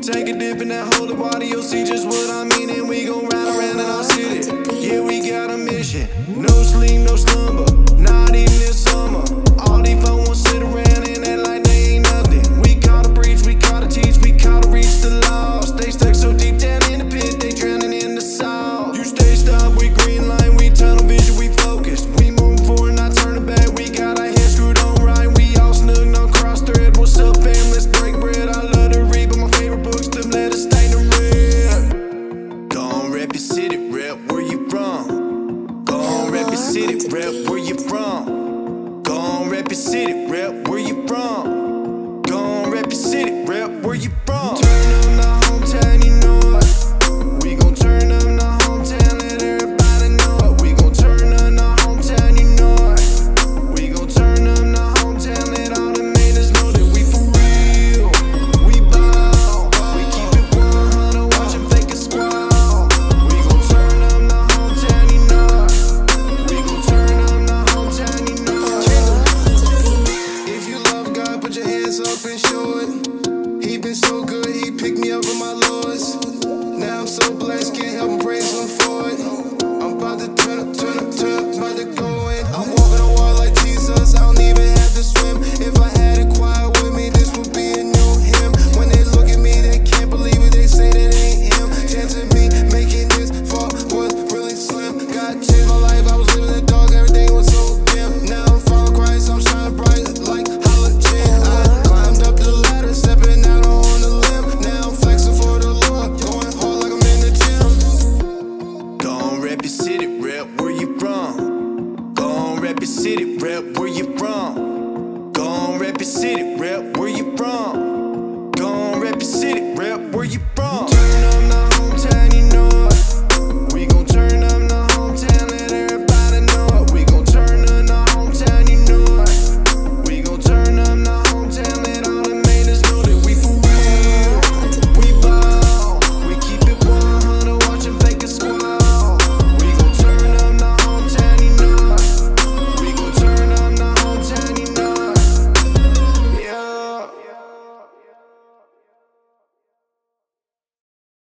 Take a dip in that holy water, you'll see just what I mean. And we gon' ride around in our city. Yeah, we got a mission. No sleep, no slumber, not even this summer. All these folks won't sit around and act like they ain't nothing. We gotta preach, we gotta teach, we gotta reach the lost. They stuck so deep down in the pit, they drowning in the salt. You stay stopped, we green light, we tunnel vision, we focused. We moving forward, not turning back. We got our heads screwed on right. We all snug, no cross thread. What's up, fam? Let's break bread. I love to read, but my favorite books, them letters stain the red. Go on, rep your city, rep where you from. Go on, rep your city, rep where you from. Go on, rep your city, rep where you from. Go on, rep your city, rep where you from. Turn up the hometown, you know it. We gon' turn up the hometown, let everybody know it. We gon' turn up the hometown, you know it. We gon' turn up the hometown, let all the haters know that we for real. We ball, we keep it 100, watch them fake a squall. We gon' turn up the hometown, you know it. We gon' turn up the hometown, you know it. If you love God, put your hands up and show it. He been so good, he picked me up from my lowest. Now I'm so blessed, can't help but praise him for it. I'm about to turn up, about to go in. I'm walking on water like Jesus, I don't even have to swim. If I had a choir with me, this would be a new hymn. When they look at me, they can't believe it, they say that ain't him. Chance of me making this fall was really slim. God changed my life, I was living in the dark, everything was so dim. Now I'm following Christ, I'm shining bright like halogen. I climbed up the ladder, stepping out on the limb. Now I'm flexing for the Lord, going hard like I'm in the gym. Go on, rep your city, rep where you from. Go on, rep your city, rep where you from. Go on, rep your city, rep where you from. Go on, rep your city, rep where you from.